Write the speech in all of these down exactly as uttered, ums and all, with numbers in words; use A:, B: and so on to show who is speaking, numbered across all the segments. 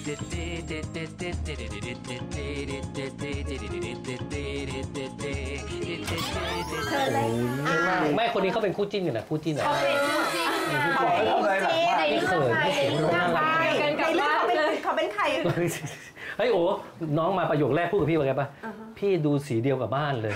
A: ไม่คนนี้เขาเป็นคู่จิ้นกันนะคู่จิ้นอะ
B: เขาเป็นคู่จิ้นเขาเป็นคู่จิ้นในเรื่องใครในเรื่องใครในเรื่องเขาเป็นเขาเป็นใคร
A: เฮ้ยโอ้น้องมาประโยคแรกพูดกับพี่ว่าไงป่ะพี่ดูสีเดียวกับบ้านเลย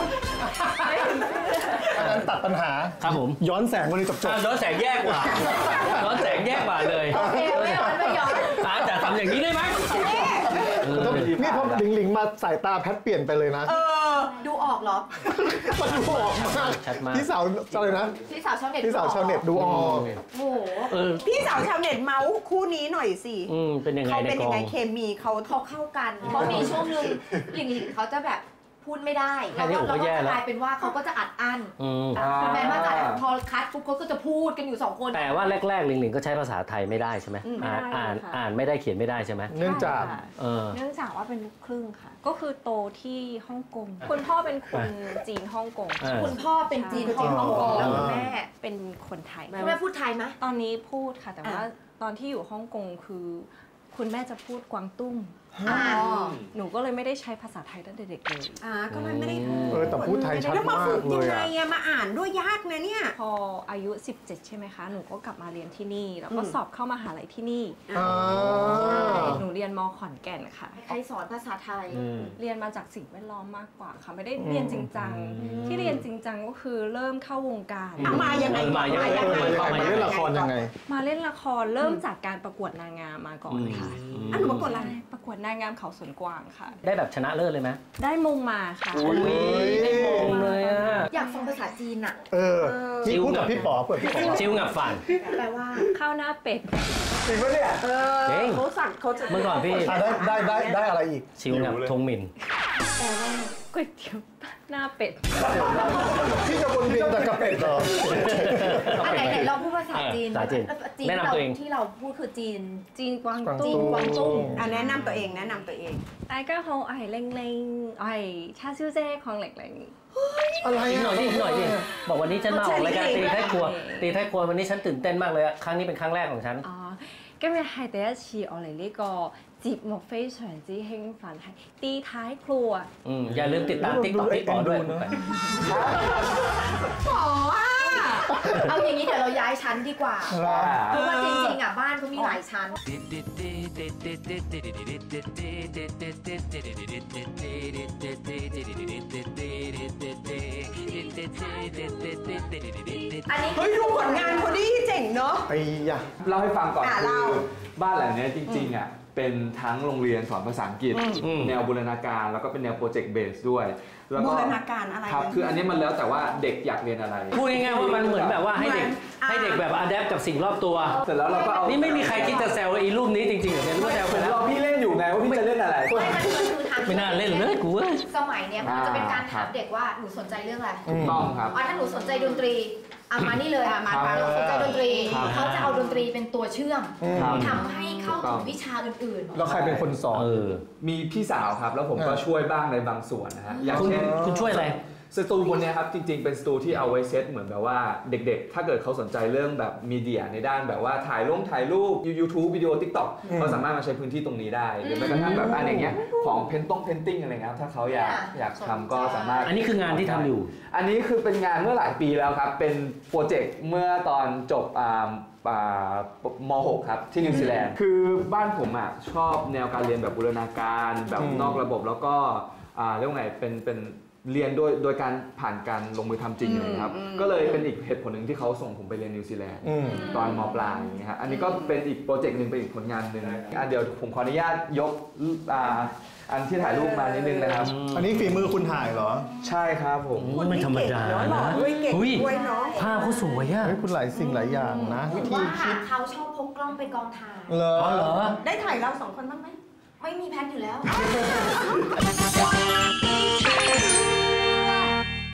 C: ตัดปัญหา
A: ครับผม
C: ย้อนแสงวันนี้จบจบ
A: ย้อนแสงแยกกว่าย้อนแสงแยกกว่าเลย
B: โอเคไม่ย้อนไม่ย้อน
A: อาจจะทำอย่างนี้ได้ไหม
C: นี่พอหลิงหลิงมาสายตาแพทเปลี่ยนไปเลยนะ
B: เออดูออกเหรอ
C: มันดูออกมากพี่สาวอะไรนะ
B: พี่สาวชาวเน็ต
C: พี่สาวชาวเน็ตดูออก
B: โอ้โหพี่สาวชาวเน็ตเมาส์คู่นี้หน่อยสิ
A: เป็นยังไง
B: เขาเป็นยังไงเคมีเขาเขาเข้ากันเพราะมีช่วงนึงหลิงหลิงเขาจะแบบพูดไม่ได้แล้วก็กลายเป็นว่าเขาก็จะอัดอั้นแม้ว่าจะพอคัดปุ๊บเขาก็จะพูดกันอยู่สองคน
A: แต่ว่าแรกๆหลิงหลิงก็ใช้ภาษาไทยไม่ได้ใช่ไหมอ่านอ่านอ่านไม่ได้เขียนไม่ได้ใช่ไหม
C: เนื่องจาก
D: เนื่องจากว่าเป็นลูกครึ่งค่ะก็คือโตที่ฮ่องกงคุณพ่อเป็นคนจีนฮ่องกง
B: คุณพ่อเป็นจีนฮ่องกงแล้วคุณแม่
D: เป็นคนไทย
B: คุณแม่พูดไทยไหม
D: ตอนนี้พูดค่ะแต่ว่าตอนที่อยู่ฮ่องกงคือคุณแม่จะพูดกวางตุ้งหนูก็เลยไม่ได้ใช้ภาษาไทยตั้งแต่เด็กเลย
B: อ่าก็เลยไม่ได้
C: เออแต่พูดไทยชัดมากเลย
B: ยังไงอะมาอ่านด้วยยากนะเนี่ย
D: พออายุสิบเจ็ดใช่ไหมคะหนูก็กลับมาเรียนที่นี่แล้วก็สอบเข้ามหาลัยที่นี่หนูเรียนม.ขอนแก่นค่ะ
B: ใครสอนภาษาไทย
D: เรียนมาจากสิ่งแวดล้อมมากกว่าค่ะไม่ได้เรียนจริงจังที่เรียนจริงจังก็คือเริ่มเข้าวงการ
B: มายังไง
A: มายังไง
C: มาเล่นละครยังไง
D: มาเล่นละครเริ่มจากการประกวดนางงามมาก่อนค่ะ
B: อันหนูประกวดอะไร
D: ประกวดนางงามเขาสวนกวางค่ะ
A: ได้แบบชนะเลิศเลยไหม
D: ได้มงมาค่ะ
A: ได้มงเลยอ่ะ
B: อยากฟังภาษาจีนอ่ะ
C: เออนี่พูดกับพี่ป๋อเปิดพี่ป๋อ
A: จิ้วงับฝัน
B: แปลว่า
D: ข้าวหน้าเป็ด
C: จริงปะเนี่ย
B: เออเขาสั่งเขาจะ
A: เมื่อก่อนพี่
C: ได้ได้ได้ได้อะไรอีก
A: จิ้วงับทงหมิน
D: แปลว่าก๋วยเตี๋ยวหน้าเป็ด
C: ที่จะบนเบียนแต่กระเป็ดเหรอ
B: อันไหนไหนเราพูดภาษาจีน
A: จีนแนะนำตัวเอง
B: ที่เราพูดคือจีน
D: จีนกวาง
B: ตุ้งกวางตุ้งอ่ะแนะนำตัวเองแนะนำตัวเอง
D: ไอ้ก็เขาไอ้เล้งเล้งไอ้ชาซิ่วเจ้ของเหล็กเล้ง
C: อะไร
A: หน่อยดิหน่อยดิบอกวันนี้ฉันมาออกรายการตีไทยครัวตีไทยครัววันนี้ฉันตื่นเต้นมากเลยครั้งนี้เป็นครั้งแรกของฉัน
D: อ๋อ今日係第一次我嚟呢個節目，非常之興奮，係ตีท้ายครัว
A: อืมอย่าลืมติดตามติ๊กต็อกพี่ป๋อด้วย
B: ป๋อเอาอย่างนี้เดี๋ยวเราย้ายชั้นดีกว่าเพราะว่าจริงๆอ่ะบ้านเขามีหลายชั้นอันนี้เฮ้ยดูผลงานเขาดิเจ๋งเนาะ
C: ไอ้ยะ
E: เล่าให้ฟังก่อนคือบ้านหลังนี้จริงๆอ่ะเป็นทั้งโรงเรียนสอนภาษาอังกฤษแนวบูรณาการแล้วก็เป็นแนวโปรเจกต์เบสด้วย
B: บูรณาการอะไร
E: ครับคืออันนี้มันแล้วแต่ว่าเด็กอยากเรียนอะไร
A: พูดง่ายๆว่ามันเหมือนแบบว่าให้เด็กให้เด็กแบบอะแดปกับสิ่งรอบตัว
E: เสร็จแล้วเราก็เอา
A: นี่ไม่มีใครคิดจะแซวไอ้รูปนี้จริงๆเหรอเนี่ยรู้ว่าแซวไปแล้ว
E: พี่เล่นอยู่ไงว่าพี่จะเล่นอะไร
A: ไม่น่าเล่นเลยกู
B: สมัยเนี้ยมันจะเป็นการถามเด็กว่าหนูสนใจเรื่องอะไร
E: ถูกต้องครับ
B: ถ้าหนูสนใจดนตรีอ่ะมานี่เลยอ่ะมาเราสนใจดนตรีเขาจะเอาดนตรีเป็นตัวเชื่อมทำให้เข้าถึงวิชาอื่นๆ
C: แล้วใครเป็นคนสอน
E: มีพี่สาวครับแล้วผมก็ช่วยบ้างในบางส่วนนะฮะ
A: อย่างเช่นคุณช่วยอะไร
E: สตูบนนี้ครับจริงๆเป็นสตูที่เอาไว้เซตเหมือนแบบว่าเด็กๆถ้าเกิดเขาสนใจเรื่องแบบมีเดียในด้านแบบว่าถ่ายรูปถ่ายรูป YouTube วิดีโอ TikTok เขาสามารถมาใช้พื้นที่ตรงนี้ได้หรือแม้กระทั่งแบบอะไรอย่างเงี้ยของเพนต้องเพนติ้งอะไรเงี้ยถ้าเขาอยากอยากทำก็สามารถ
A: อันนี้คืองานที่ทำอยู่
E: อันนี้คือเป็นงานเมื่อหลายปีแล้วครับเป็นโปรเจกต์เมื่อตอนจบม.หก ครับที่นิวซีแลนด์คือบ้านผมอ่ะชอบแนวการเรียนแบบบูรณาการแบบนอกระบบแล้วก็เรียกว่าไงเป็นเป็นเรียนโดยโดยการผ่านการลงมือทำจริงเลยครับก็เลยเป็นอีกเหตุผลหนึ่งที่เขาส่งผมไปเรียนนิวซีแลนด์ตอนม.ปลายอย่างเงี้ยครับอันนี้ก็เป็นอีกโปรเจกต์หนึ่งเป็นอีกผลงานหนึ่งอ่ะเดี๋ยวผมขออนุญาตยกอันที่ถ่ายรูปมานิดนึงนะครับ
C: อันนี้ฝีมือคุณถ่ายเหรอ
E: ใช่ครับผม
A: ไม่ธรรมดานะอุ้ยภาพเขาสวยอ่ะ
C: คุณหลายสิ่งหลายอย่างนะ
B: วิธีคิดเขาชอบพกกล้องไปกองถ่าย
C: เหรอ
B: ได้ถ่ายเราสองคนบ้างไหมไม่มีแพทอยู่แล้ว